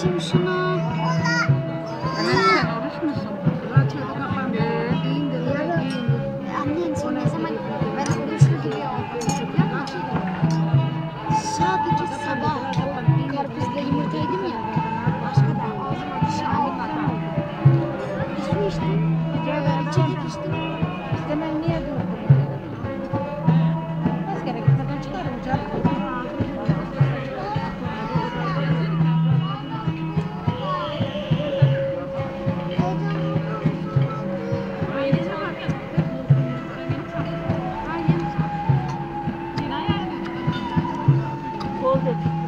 içeyim şunu. Sen oruç musun? Annen son ne zaman ben oruçlu gibi sadece sabah karpuzla yumurta yedim ya. Başka da ağzıma bir şey almadım. Su içtim. İçecek içtim. İstemem niye durdum? Az gerek kadın çıkarım canım. Oldu.